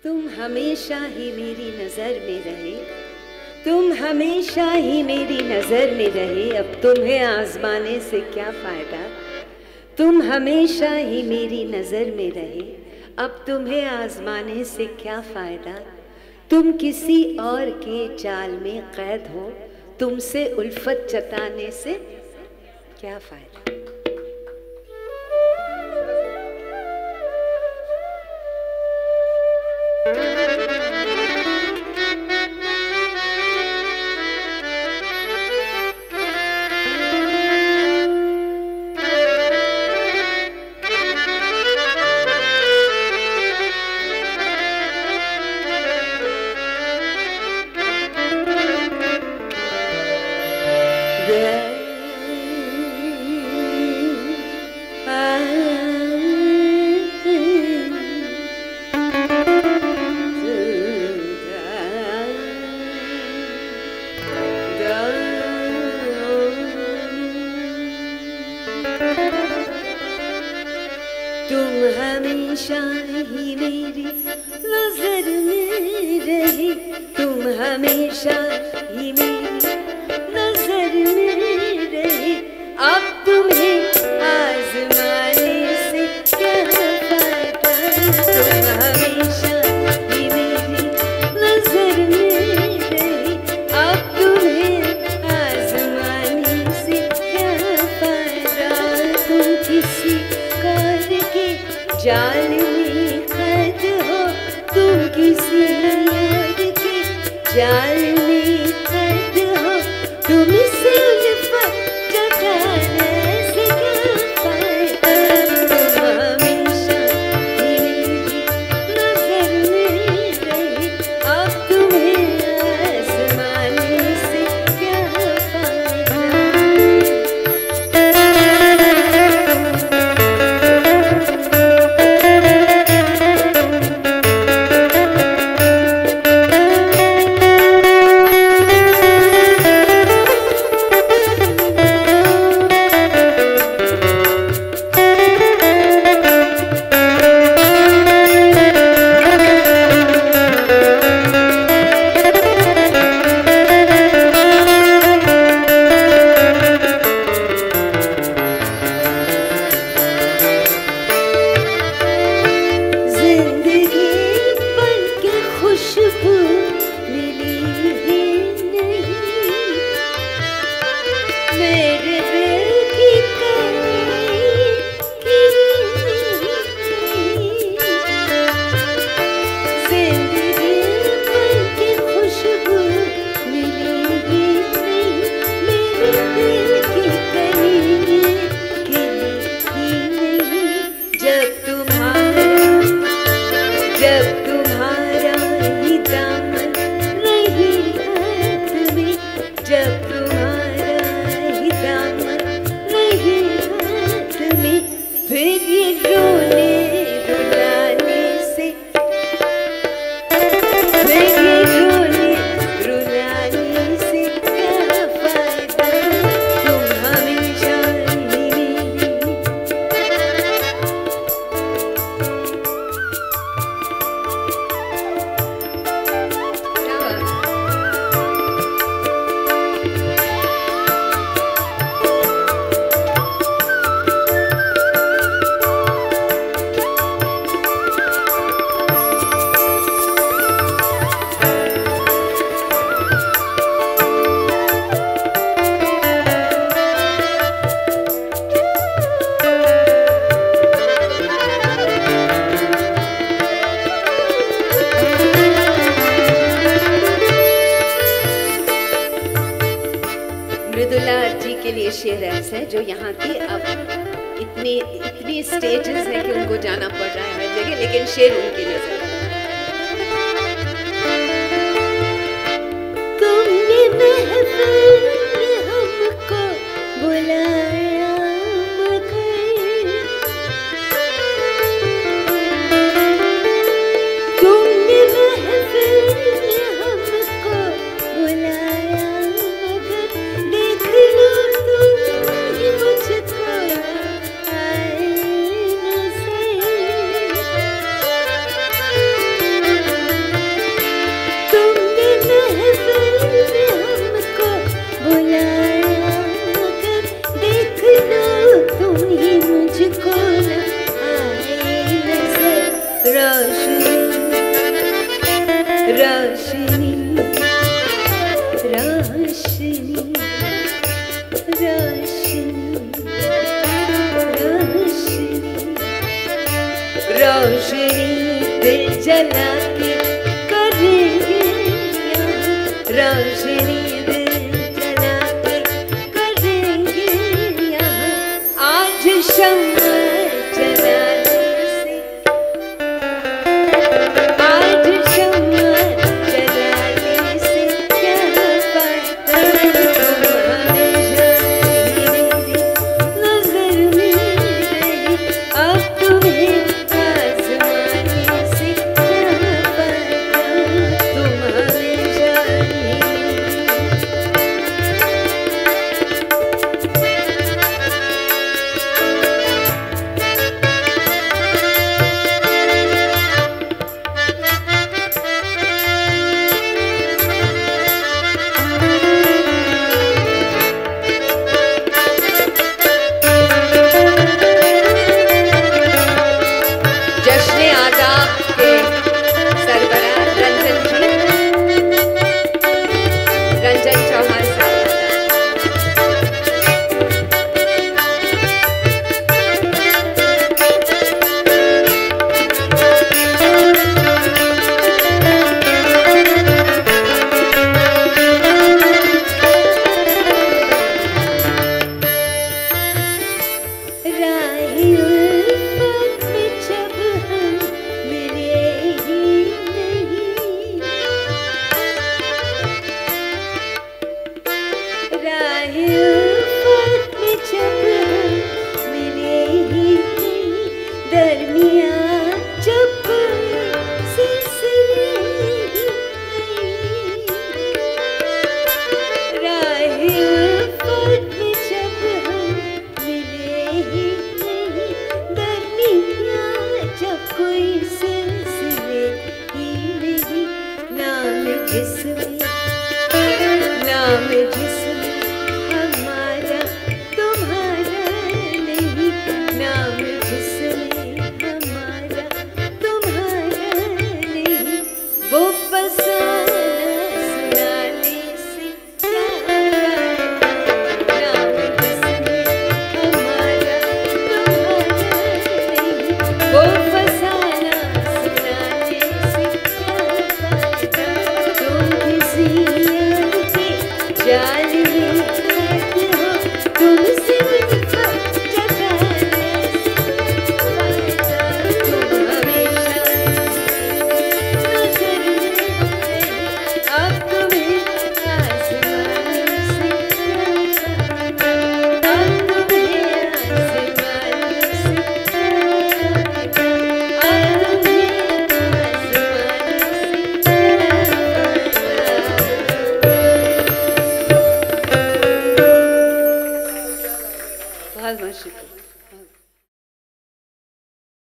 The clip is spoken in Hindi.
तुम हमेशा ही मेरी नजर में रहे, तुम हमेशा ही मेरी नजर में रहे, अब तुम्हें आजमाने से क्या फायदा। तुम हमेशा ही मेरी नजर में रहे, अब तुम्हें आजमाने से क्या फायदा। तुम किसी और के जाल में कैद हो, तुमसे उल्फत जताने से क्या फायदा। तुम हमेशा ही मेरी नजर में रहे, तुम हमेशा ही मेरी नजर में रहे, अब तुम्हें आजमाने से क्या फायदा। तुम हमेशा ही मेरी नजर में रहे, अब तुम्हें आजमाने से क्या फायदा। तुम किसी जाल में कैद हो, तुम किसी और के जाल में कैद हो, तुम इसे उल्फत जताने से क्या फायदा। तुम हमेशा ही मेरी नजर में रहे, अब तुम्हें आजमाने से क्या फायदा। शेर ऐसे है जो यहाँ की अब इतनी स्टेजेस है कि उनको जाना पड़ रहा है हर जगह, लेकिन शेर उनकी नजर। तुमने महफिल में हमको बुलाया मगर, तुमने महफिल में हमको बुलाया मगर, देख लो मुझको आए नजर। रोशनी रोशनी रोशनी रोशनी दिल जला के